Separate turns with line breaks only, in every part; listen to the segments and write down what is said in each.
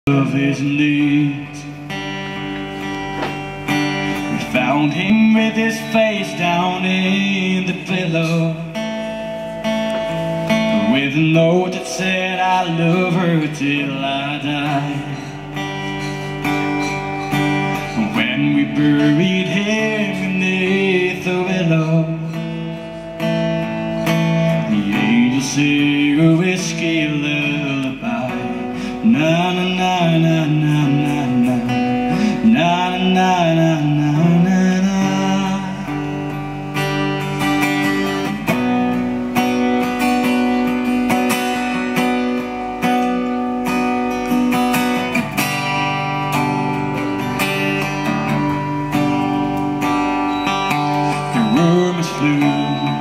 of his needs. We found him with his face down in the pillow, with a note that said, "I love her till I die." When we buried him beneath the willow, the angels sang a whiskey lullaby. Na na na na na na na na na na na na na. The rumors flew,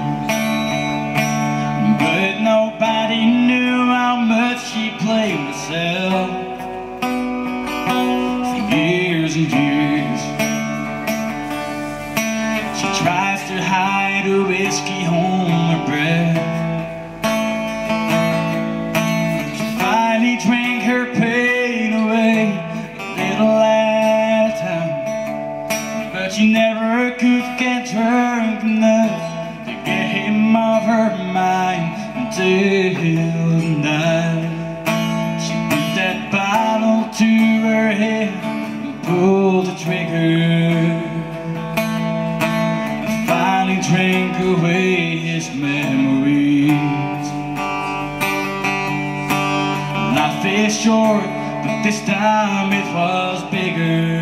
but nobody knew how much she played herself. For years and years, she tries to hide her whiskey on her breath. She finally drank her pain away, a little at a time, but she never could get drunk enough to get him off her mind until the night. She put that bottle to her head and pulled the trigger, and finally drank away his memories. Life is short, but this time it was bigger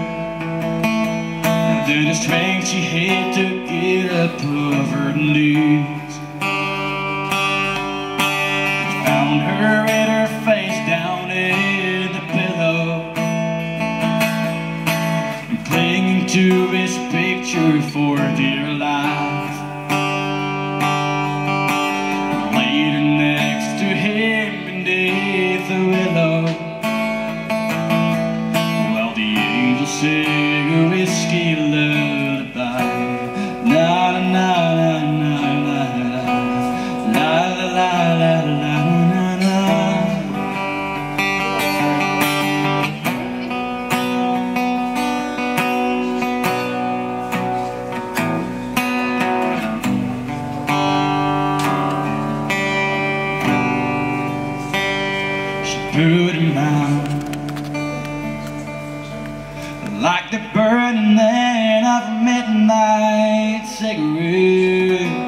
than the strength she had to get up off her knees. Found her with her face down in the pillow, clinging to his picture for dear life. Laid her next to him beneath the willow, while the angels sing a whiskey lullaby. Na na na na na na, la la la la la. Put him out like the burning end of a midnight cigarette.